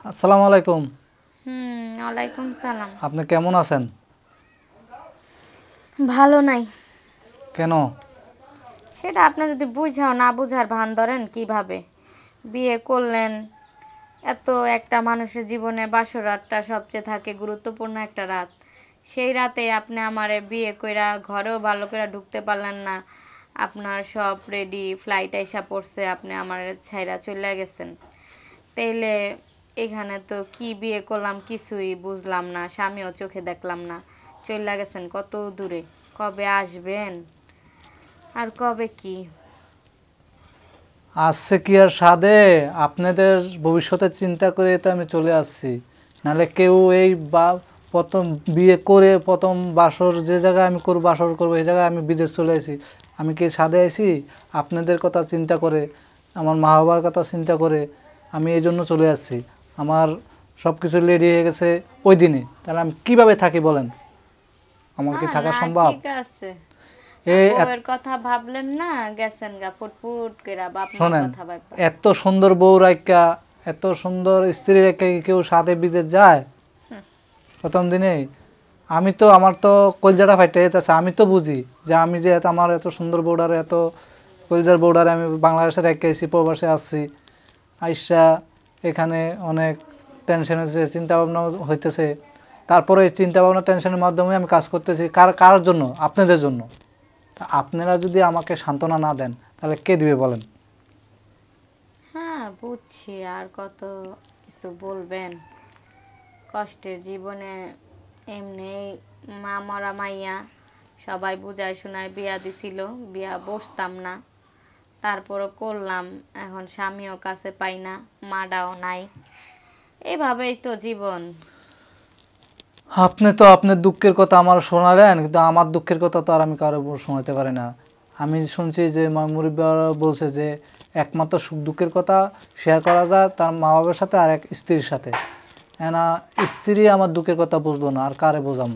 আসসালামু আলাইকুম। ওয়ালাইকুম সালাম। আপনি কেমন আছেন? ভালো নাই। কেন? সেটা আপনি যদি বুঝাও না বুঝার ভান ধরেন কিভাবে বিয়ে করলেন। এত একটা মানুষের জীবনে বাসর রাতটা সবচেয়ে থাকে গুরুত্বপূর্ণ একটা রাত। সেই রাতে আপনি আমারে বিয়ে কইরা ঘরেও ভালো করে ঢুকতে পারলেন না। আপনার সব রেডি, ফ্লাইট আইসা পড়ছে, আপনি আমার ছাইরা চলে গেছেন। তাইলে এখানে তো কি বিয়ে করলাম কিছুই বুঝলাম না, স্বামীও চোখে দেখলাম না। চলে গেছেন কত দূরে, কবে আসবেন আর কবে কি? আসছে কি আর সাধে? আপনাদের ভবিষ্যতের চিন্তা করে তো আমি চলে আসছি। নাহলে কেউ এই বা প্রথম বিয়ে করে প্রথম বাসর যে জায়গায় আমি করব, বাসর করবো এই জায়গায় আমি বিদেশ চলে আসি। আমি কি সাধে আইছি? আপনাদের কথা চিন্তা করে, আমার মা বাবার কথা চিন্তা করে আমি এই জন্য চলে আসছি। আমার সব কিছু রেডি হয়ে গেছে ওই দিনে। তাহলে আমি কিভাবে থাকি বলেন? আমার কি থাকা না সম্ভব? ঠিক আছে। এই বউয়ের কথা ভাবলেন না, গেছেন গা ফুটফুট কইরা বাপ মার শোনেন, কথা ভাববা। এত সুন্দর বউ রাইকা, এত সুন্দর স্ত্রী রেখা কি কেউ সাথে বিদেশ যায় প্রথম দিনে? আমি তো, আমার তো কলজাটা ফাইটে যেতেছে। আমি তো বুঝি যে আমি যে আমার এত সুন্দর বউডারে, এত কলজার বউডারে আমি বাংলাদেশে রেখে এসেছি, প্রবাসে আসছি। আইসা এখানে অনেক টেনশন হচ্ছে, চিন্তা ভাবনা হইতেছে। তারপরে এই চিন্তা ভাবনা টেনশনের মাধ্যমে আমি কাজ করতেছি। কার জন্য? আপনাদের জন্য। তা আপনারা যদি আমাকে সান্ত্বনা না দেন তাহলে কে দিবে বলেন? হ্যাঁ বুঝছি, আর কত কিছু বলবেন। কষ্টের জীবনে এমনি মা মরা মাইয়া, সবাই বুঝায় শোনায় বিয়া দিছিল, বিয়া বসতাম না, তারপরও করলাম। এখন স্বামীও কাছে পাই না, মাডাও নাই, এভাবেই তো জীবন। আপনি তো আপনার দুঃখের কথা আমার শোনালেন, কিন্তু আমার দুঃখের কথা তো আর আমি কারো শোনাতে পারি না। আমি শুনছি যে মুরব্বিরা বলছে যে একমাত্র সুখ দুঃখের কথা শেয়ার করা যায় তার মা বাবার সাথে আর এক স্ত্রীর সাথে। না, স্ত্রী আমার দুঃখের কথা বুঝলো না, আর কারে বোঝাম?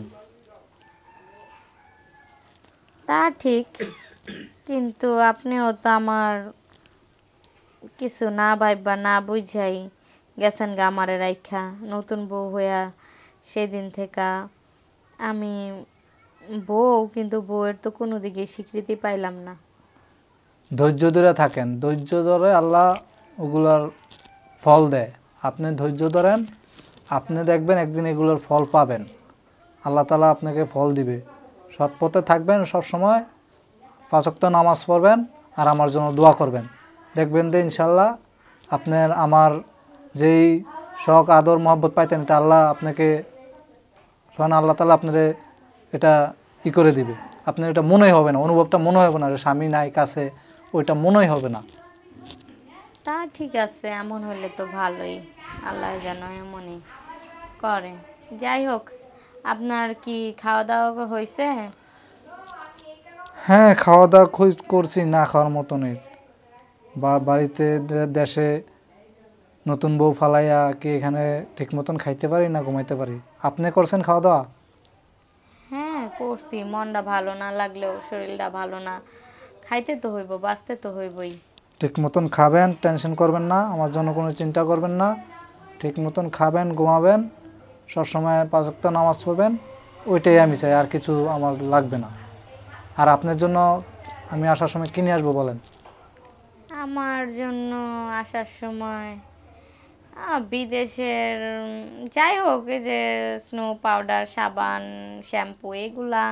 তা ঠিক, কিন্তু আপনিও তো আমার কিছু না ভাইবা না বুঝাই গেছেন গা আমারে রাইখা নতুন বউ হইয়া। সেদিন থেকে আমি বউ, কিন্তু বউয়ের তো কোনো দিকে স্বীকৃতি পাইলাম না। ধৈর্য ধরে থাকেন, ধৈর্য ধরে আল্লাহ ওগুলার ফল দেয়। আপনি ধৈর্য ধরেন, আপনি দেখবেন একদিন এগুলোর ফল পাবেন। আল্লাহ তাআলা আপনাকে ফল দিবে। সৎ পথে থাকবেন সব সময়, 5 ওয়াক্ত নামাজ পড়বেন আর আমার জন্য দোয়া করবেন। দেখবেন যে ইনশাল্লাহ আপনার আমার যেই শখ আদর মহব্বত পাইতেন এটা আল্লাহ আপনাকে, তখন আল্লাহ তাআলা আপনার এটা করে দিবে। আপনার এটা মনেই হবে না, অনুভবটা মনে হবে না যে স্বামী নাই কাছে, ওইটা মনেই হবে না। তা ঠিক আছে, এমন হলে তো ভালোই। আল্লাহ যেন এমনই করে। যাই হোক, আপনার কি খাওয়া দাওয়া হয়েছে? হ্যাঁ, খাওয়া দাওয়া করছি না খাওয়ার মতনই। বাড়িতে দেশে নতুন বউ ফালাইয়া কি এখানে ঠিক মতন খাইতে পারি না ঘুমাইতে পারি? আপনি করছেন খাওয়া দাওয়া? হ্যাঁ করছি, মনটা ভালো না লাগলেও শরীরটা ভালো না, খাইতে তো হইব, বাঁচতে তো হইবই। ঠিক মতন খাবেন, টেনশন করবেন না, আমার জন্য কোনো চিন্তা করবেন না। ঠিক মতন খাবেন, ঘুমাবেন, সবসময় 5 ওয়াক্ত নামাজ পড়বেন। ওইটাই আমি চাই, আর কিছু আমার লাগবে না। আর আপনার জন্য আমি আসার সময় কিনে আসবো বলেন? আমার জন্য আসার সময় বিদেশের যাই হোক, এই যে স্নো পাউডার, সাবান, শ্যাম্পু এগুলা,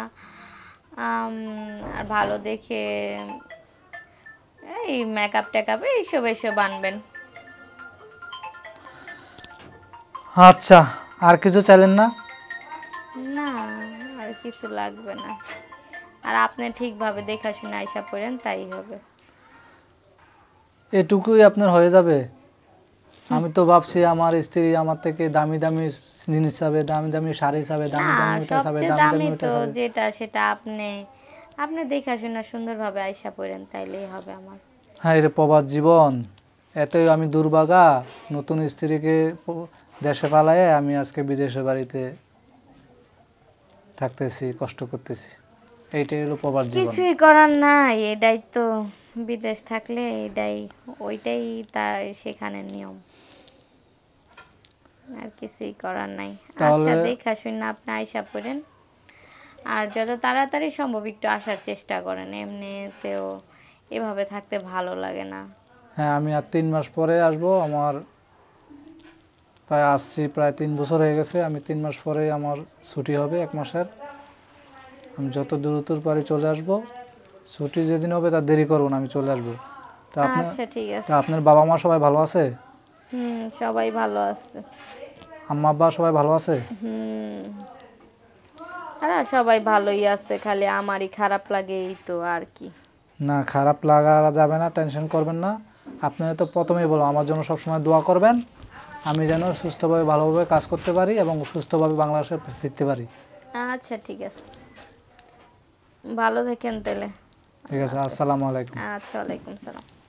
আর ভালো দেখে এই মেকআপ টেকআপ এইসব এইসব আনবেন। আচ্ছা, আর কিছু চাইলেন না? না, আর কিছু লাগবে না। আর আপনি ঠিকভাবে দেখাশোনা আইসা পড়েন, তাই হবে। এটুকুই আপনার হয়ে যাবে? আমি তো ভাবছি আমার স্ত্রী আমার থেকে দামি দামি জিনিস চাবে, দামি দামি শাড়ি চাবে, না, দামি দামি ওইটা চাবে, সবচেয়ে দামি দামি দামি ওইটা তো চাবে। যেটা সেটা আপনি আপনি দেখাশোনা সুন্দরভাবে আইসা পড়েন, তাইলেই হবে আমার। হ্যাঁ, রে প্রবাদ জীবন, এতই আমি দুর্ভাগা। নতুন স্ত্রীকে দেশে পালায় আমি আজকে বিদেশে বাড়িতে থাকতেছি, কষ্ট করতেছি। এইটাই হলো প্রবাদ জীবন। কিছুই করার নাই, এটাই তো বিদেশ থাকলে এটাই, ওইটাই তার সেখানে নিয়ম। আর কিছুই করার নাই। তাহলে- আচ্ছা, দেখা শুনে আপনি আইসা পড়েন, আর যত তাড়াতাড়ি সম্ভব একটু আসার চেষ্টা করেন, এমনিতেও এভাবে থাকতে ভালো লাগে না। হ্যাঁ, আমি আর 3 মাস পরে আসবো। আমার প্রায় আসছি, প্রায় 3 বছর হয়ে গেছে। আমি 3 মাস পরে আমার ছুটি হবে 1 মাসের। আমি যত দ্রুত পারি চলে আসবো। ছুটি যেদিন হবে তার দেরি করবো না, আমি চলে আসবো। তা আপনার আচ্ছা ঠিক আছে। তা আপনার বাবা মা সবাই ভালো আছে? সবাই ভালো আছে। আম্মা আব্বা সবাই ভালো আছে? আর সবাই ভালোই আছে, খালি আমারই খারাপ লাগে এই তো, আর কি। না, খারাপ লাগা যাবে না, টেনশন করবেন না। আপনারা তো প্রথমেই বলো আমার জন্য সবসময় দোয়া করবেন, আমি যেন সুস্থভাবে ভালোভাবে কাজ করতে পারি এবং সুস্থভাবে বাংলাদেশে ফিরতে পারি। আচ্ছা ঠিক আছে, ভালো থাকেন তাহলে। ঠিক আছে, আসসালামু আলাইকুম। আচ্ছা, ওয়ালাইকুম সালাম।